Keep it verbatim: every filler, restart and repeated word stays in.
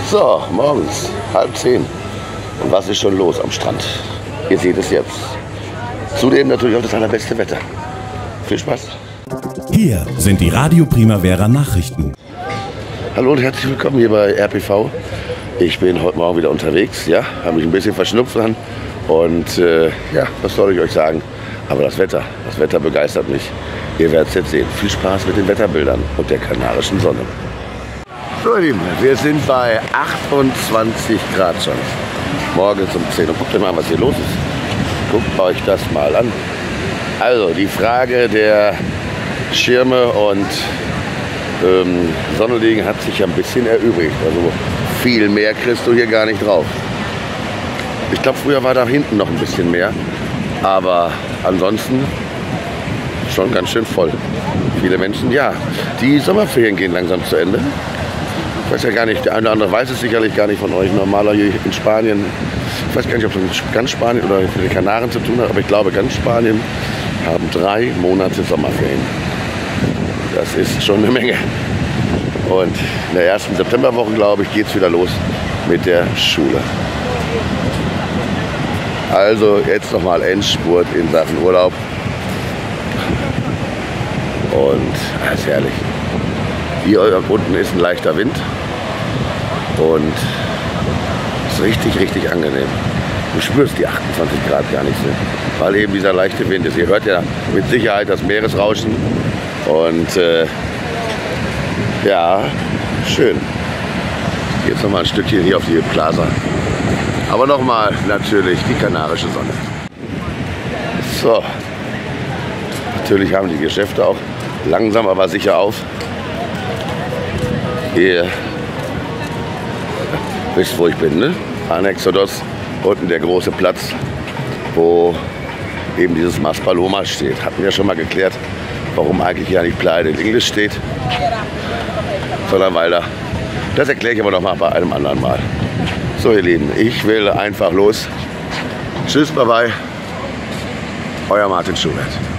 So, morgens, halb zehn. Und was ist schon los am Strand? Ihr seht es jetzt. Zudem natürlich auch das allerbeste Wetter. Viel Spaß. Hier sind die Radio Primavera Nachrichten. Hallo und herzlich willkommen hier bei R P V. Ich bin heute Morgen wieder unterwegs, ja, habe mich ein bisschen verschnupft dran. Und äh, ja, was soll ich euch sagen? Aber das Wetter, das Wetter begeistert mich. Ihr werdet es jetzt sehen. Viel Spaß mit den Wetterbildern und der kanarischen Sonne. So ihr Lieben, wir sind bei achtundzwanzig Grad schon. Morgens um zehn Uhr. Guckt euch mal, was hier los ist. Guckt euch das mal an. Also die Frage der Schirme und ähm, Sonnenliegen hat sich ein bisschen erübrigt. Also viel mehr kriegst du hier gar nicht drauf. Ich glaube, früher war da hinten noch ein bisschen mehr. Aber ansonsten schon ganz schön voll. Viele Menschen, ja. Die Sommerferien gehen langsam zu Ende. Ich weiß ja gar nicht, der eine oder andere weiß es sicherlich gar nicht von euch. Normaler hier in Spanien, ich weiß gar nicht, ob es mit ganz Spanien oder mit den Kanaren zu tun hat, aber ich glaube, ganz Spanien haben drei Monate Sommerferien. Das ist schon eine Menge. Und in der ersten Septemberwoche, glaube ich, geht es wieder los mit der Schule. Also jetzt nochmal Endspurt in Sachen Urlaub. Und das ist herrlich. Hier unten ist ein leichter Wind und ist richtig, richtig angenehm. Du spürst die achtundzwanzig Grad gar nicht so, weil eben dieser leichte Wind ist. Ihr hört ja mit Sicherheit das Meeresrauschen und äh, ja, schön. Jetzt nochmal ein Stückchen hier auf die Plaza. Aber nochmal natürlich die kanarische Sonne. So, natürlich haben die Geschäfte auch langsam aber sicher auf. Ihr wisst, wo ich bin, ne? Anexodos, unten der große Platz, wo eben dieses Mas Palomas steht. Hatten wir schon mal geklärt, warum eigentlich hier nicht Playa del Ingles steht, sondern weil da. Das erkläre ich aber noch mal bei einem anderen Mal. So ihr Lieben, ich will einfach los. Tschüss, bye bye. Euer Martin Schubert.